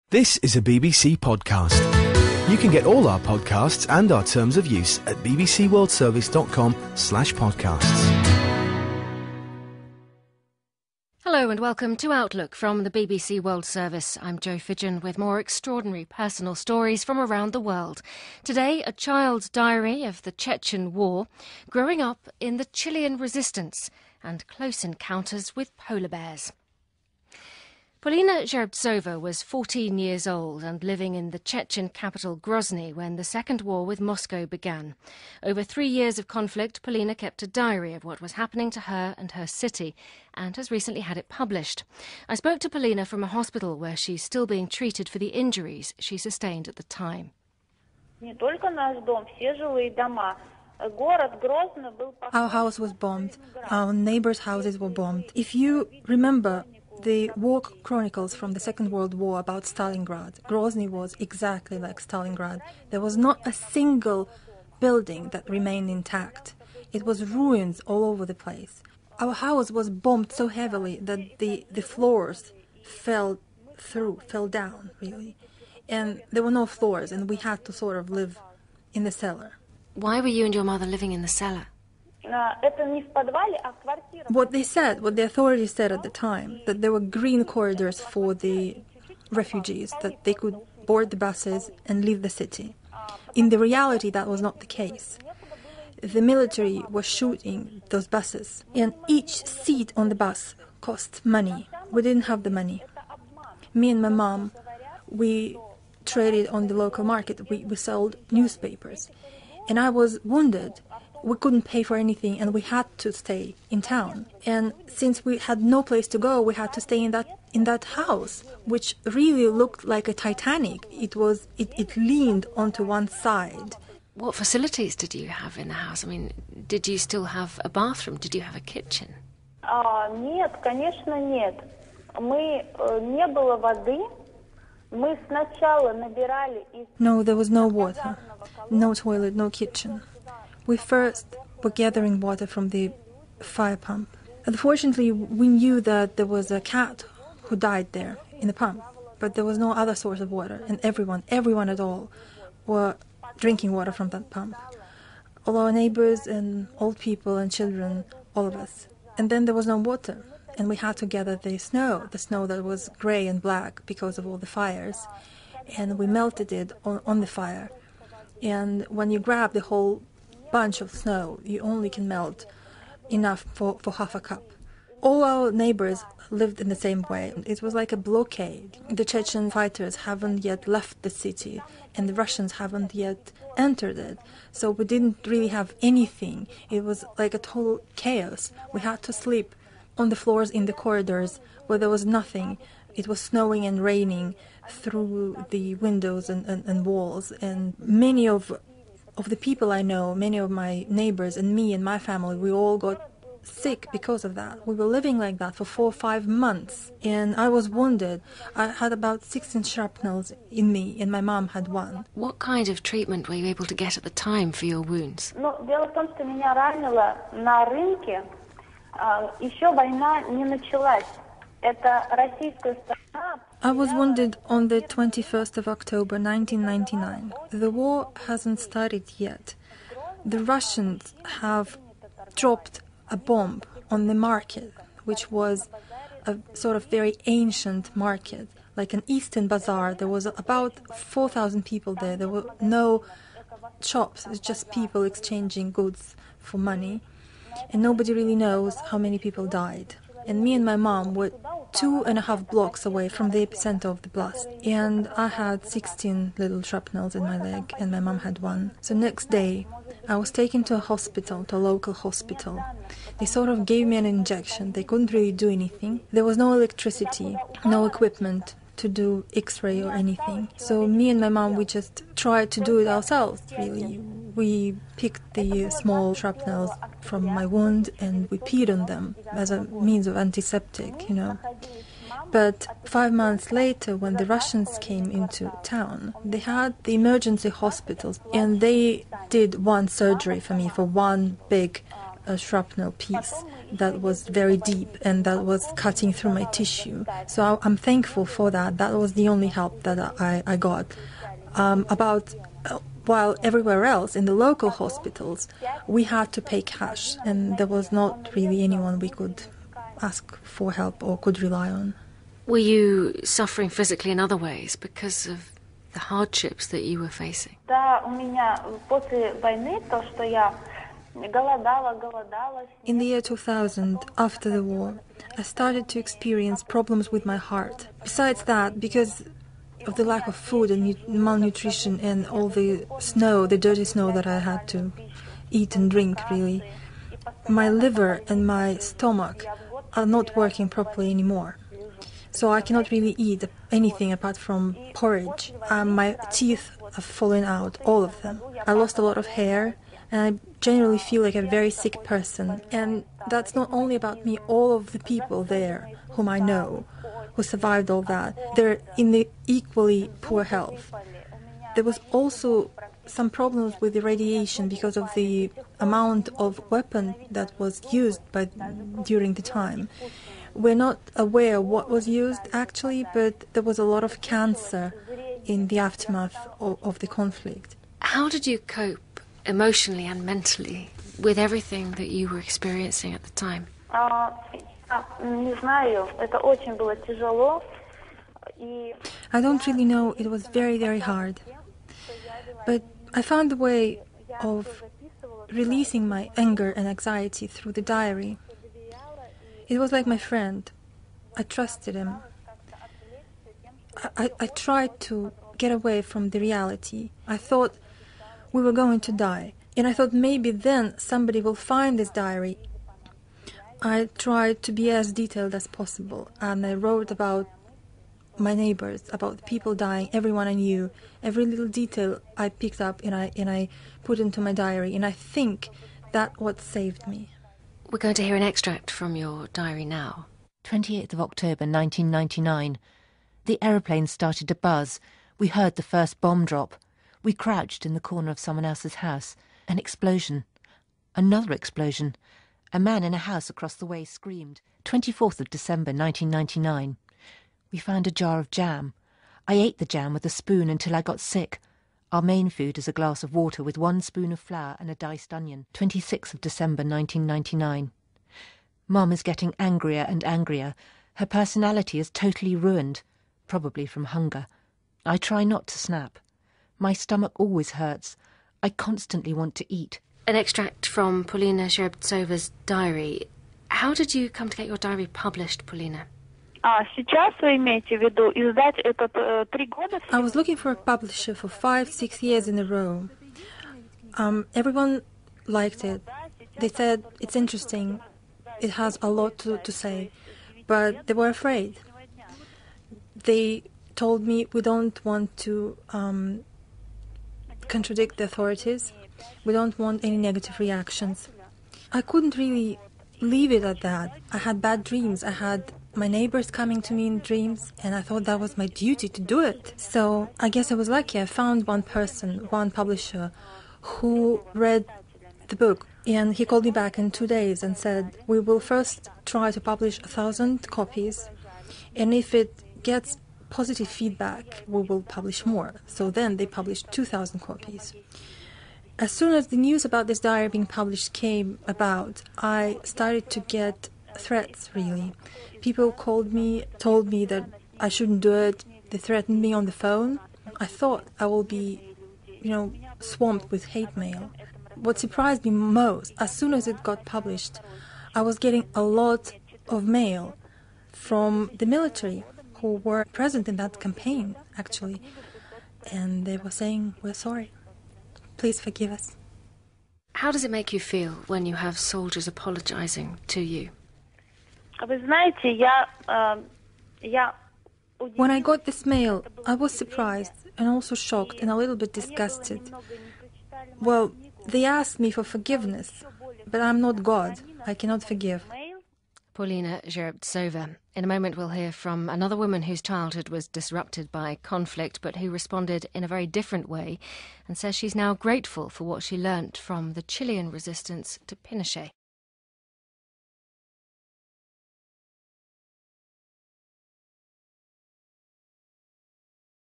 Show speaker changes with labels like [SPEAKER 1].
[SPEAKER 1] This is a BBC podcast. You can get all our podcasts and our terms of use at bbcworldservice.com/podcasts.
[SPEAKER 2] Hello and welcome to Outlook from the BBC World Service. I'm Jo Fidgen with more extraordinary personal stories from around the world. Today, a child's diary of the Chechen War, growing up in the Chilean resistance, and close encounters with polar bears. Polina Zherebtsova was 14 years old and living in the Chechen capital Grozny when the Second War with Moscow began. Over 3 years of conflict, Polina kept a diary of what was happening to her and her city and has recently had it published. I spoke to Polina from a hospital where she's still being treated for the injuries she sustained at the time.
[SPEAKER 3] Our house was bombed. Our neighbors' houses were bombed. If you remember the war chronicles from the Second World War about Stalingrad, Grozny was exactly like Stalingrad. There was not a single building that remained intact. It was ruins all over the place. Our house was bombed so heavily that the floors fell down, really. And there were no floors, and we had to sort of live in the cellar.
[SPEAKER 2] Why were you and your mother living in the cellar?
[SPEAKER 3] What the authorities said at the time, that there were green corridors for the refugees, that they could board the buses and leave the city. In the reality, that was not the case. The military was shooting those buses, and each seat on the bus cost money. We didn't have the money. Me and my mom, we traded on the local market. We sold newspapers. And I was wounded. We couldn't pay for anything, and we had to stay in town. And since we had no place to go, we had to stay in that house, which really looked like a Titanic. It leaned onto one side.
[SPEAKER 2] What facilities did you have in the house? I mean, did you still have a bathroom? Did you have a kitchen?
[SPEAKER 4] Нет, конечно, нет. Не было воды.
[SPEAKER 3] No, there was no water, no toilet, no kitchen. We first were gathering water from the fire pump. Unfortunately, we knew that there was a cat who died there in the pump, but there was no other source of water, and everyone at all, were drinking water from that pump. All our neighbors and old people and children, all of us. And then there was no water. And we had to gather the snow that was grey and black because of all the fires. And we melted it on the fire. And when you grab the whole bunch of snow, you only can melt enough for half a cup. All our neighbors lived in the same way. It was like a blockade. The Chechen fighters haven't yet left the city, and the Russians haven't yet entered it. So we didn't really have anything. It was like a total chaos. We had to sleep on the floors in the corridors where there was nothing. It was snowing and raining through the windows and walls. And many of the people I know, many of my neighbors and me and my family, we all got sick because of that. We were living like that for 4 or 5 months. And I was wounded. I had about 16 shrapnels in me, and my mom had 1.
[SPEAKER 2] What kind of treatment were you able to get at the time for your wounds?
[SPEAKER 4] Дело в том, что меня ранило на рынке. Еще война не началась. Это российская страна.
[SPEAKER 3] I was wounded on the 21st of October 1999. The war hasn't started yet. The Russians have dropped a bomb on the market, which was a sort of very ancient market, like an Eastern bazaar. There was about 4,000 people there. There were no shops. It's just people exchanging goods for money. And nobody really knows how many people died. And me and my mom were 2.5 blocks away from the epicenter of the blast. And I had 16 little shrapnels in my leg, and my mom had 1. So next day, I was taken to a hospital, to a local hospital. They sort of gave me an injection. They couldn't really do anything. There was no electricity, no equipment to do X-ray or anything. So me and my mom, we just tried to do it ourselves, really. We picked the small shrapnels from my wound and we peed on them as a means of antiseptic, But 5 months later, when the Russians came into town, they had the emergency hospitals and they did one surgery for me for one big a shrapnel piece that was very deep and that was cutting through my tissue. So I'm thankful for that. That was the only help that I got. While everywhere else, in the local hospitals, we had to pay cash, and there was not really anyone we could ask for help or could rely on.
[SPEAKER 2] Were you suffering physically in other ways because of the hardships that you were facing?
[SPEAKER 3] In the year 2000, after the war, I started to experience problems with my heart. Besides that, because of the lack of food and malnutrition and all the snow, the dirty snow that I had to eat and drink, really, my liver and my stomach are not working properly anymore. So I cannot really eat anything apart from porridge. My teeth have fallen out, all of them. I lost a lot of hair, and I generally feel like a very sick person. And that's not only about me, all of the people there whom I know who survived all that, they're in the equally poor health. There was also some problems with the radiation because of the amount of weapon that was used during the time. We're not aware what was used actually, but there was a lot of cancer in the aftermath of the conflict.
[SPEAKER 2] How did you cope emotionally and mentally with everything that you were experiencing at the time?
[SPEAKER 3] I don't really know. It was very, very hard. But I found a way of releasing my anger and anxiety through the diary. It was like my friend. I trusted him. I tried to get away from the reality. I thought we were going to die. And I thought maybe then somebody will find this diary. I tried to be as detailed as possible. And I wrote about my neighbors, about people dying, everyone I knew. Every little detail I picked up and I put into my diary. And I think that's what saved me.
[SPEAKER 2] We're going to hear an extract from your diary now.
[SPEAKER 5] 28th of October 1999. The aeroplane started to buzz. We heard the first bomb drop. We crouched in the corner of someone else's house. An explosion. Another explosion. A man in a house across the way screamed. 24th of December 1999. We found a jar of jam. I ate the jam with a spoon until I got sick. Our main food is a glass of water with 1 spoon of flour and a diced onion. 26th of December 1999. Mum is getting angrier and angrier. Her personality is totally ruined, probably from hunger. I try not to snap. My stomach always hurts. I constantly want to eat.
[SPEAKER 2] An extract from Polina Zherebtsova's diary. How did you come to get your diary published, Polina?
[SPEAKER 3] I was looking for a publisher for 5-6 years in a row. Everyone liked it. They said it's interesting. It has a lot to say. But they were afraid. They told me we don't want to contradict the authorities. We don't want any negative reactions. I couldn't really leave it at that. I had bad dreams. I had my neighbors coming to me in dreams, and I thought that was my duty to do it. So I guess I was lucky. I found one person, one publisher, who read the book, and he called me back in 2 days and said, we will first try to publish 1,000 copies, and if it gets positive feedback, we will publish more. So then they published 2,000 copies. As soon as the news about this diary being published came about, I started to get threats, really. People called me, told me that I shouldn't do it. They threatened me on the phone. I thought I will be, swamped with hate mail. What surprised me most, as soon as it got published, I was getting a lot of mail from the military who were present in that campaign, actually. And they were saying, we're sorry. Please forgive us.
[SPEAKER 2] How does it make you feel when you have soldiers apologizing to you?
[SPEAKER 3] When I got this mail, I was surprised and also shocked and a little bit disgusted. Well, they asked me for forgiveness, but I'm not God. I cannot forgive.
[SPEAKER 2] Polina Zherebtsova. In a moment we'll hear from another woman whose childhood was disrupted by conflict, but who responded in a very different way and says she's now grateful for what she learnt from the Chilean resistance to Pinochet.